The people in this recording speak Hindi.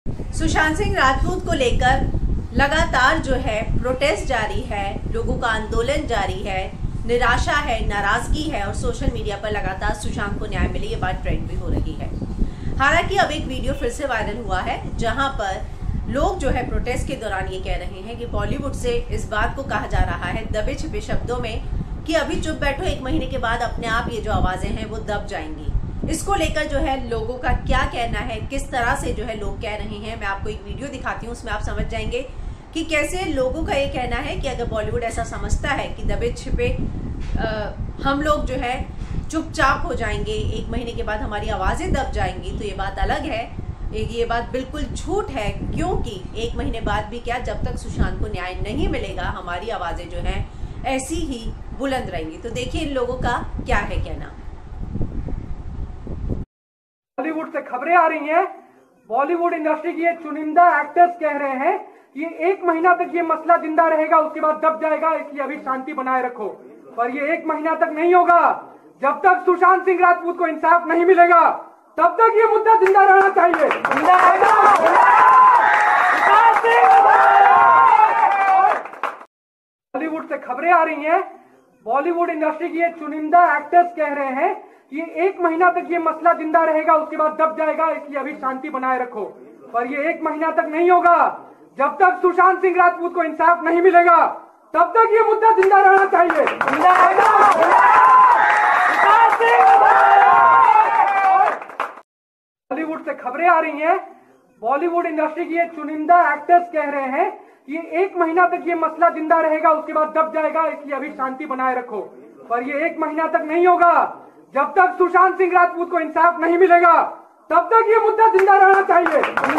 सुशांत सिंह राजपूत को लेकर लगातार जो है प्रोटेस्ट जारी है, लोगों का आंदोलन जारी है, निराशा है, नाराजगी है और सोशल मीडिया पर लगातार सुशांत को न्याय मिले ये बात ट्रेंड भी हो रही है। हालांकि अब एक वीडियो फिर से वायरल हुआ है जहां पर लोग जो है प्रोटेस्ट के दौरान ये कह रहे हैं कि बॉलीवुड से इस बात को कहा जा रहा है दबे छिपे शब्दों में कि अभी चुप बैठो, 1 महीने के बाद अपने आप ये जो आवाजें हैं वो दब जाएंगी। इसको लेकर जो है लोगों का क्या कहना है, किस तरह से जो है लोग कह रहे हैं, मैं आपको एक वीडियो दिखाती हूँ, उसमें आप समझ जाएंगे कि कैसे लोगों का ये कहना है कि अगर बॉलीवुड ऐसा समझता है कि दबे छिपे हम लोग जो है चुपचाप हो जाएंगे, 1 महीने के बाद हमारी आवाजें दब जाएंगी, तो ये बात अलग है। ये बात बिल्कुल झूठ है, क्योंकि 1 महीने बाद भी क्या, जब तक सुशांत को न्याय नहीं मिलेगा हमारी आवाजें जो हैं ऐसी ही बुलंद रहेंगी। तो देखिए इन लोगों का क्या है कहना। बॉलीवुड से खबरें आ रही हैं, बॉलीवुड इंडस्ट्री के चुनिंदा एक्टर्स कह रहे हैं ये 1 महीना तक ये मसला जिंदा रहेगा, उसके बाद दब जाएगा, इसलिए अभी शांति बनाए रखो। पर ये 1 महीना तक नहीं होगा। जब तक सुशांत सिंह राजपूत को इंसाफ नहीं मिलेगा तब तक ये मुद्दा जिंदा रहना चाहिए। बॉलीवुड से खबरें आ रही हैं, बॉलीवुड इंडस्ट्री के चुनिंदा एक्टर्स कह रहे हैं ये 1 महीना तक ये मसला जिंदा रहेगा, उसके बाद दब जाएगा, इसलिए अभी शांति बनाए रखो। पर ये 1 महीना तक नहीं होगा। जब तक सुशांत सिंह राजपूत को इंसाफ नहीं मिलेगा तब तक ये मुद्दा जिंदा रहना चाहिए। बॉलीवुड से खबरें आ रही हैं, बॉलीवुड इंडस्ट्री के चुनिंदा एक्टर्स कह रहे हैं ये 1 महीना तक ये मसला जिंदा रहेगा, उसके बाद दब जाएगा, इसलिए अभी शांति बनाए रखो। पर ये 1 महीना तक नहीं होगा। जब तक सुशांत सिंह राजपूत को इंसाफ नहीं मिलेगा तब तक ये मुद्दा जिंदा रहना चाहिए।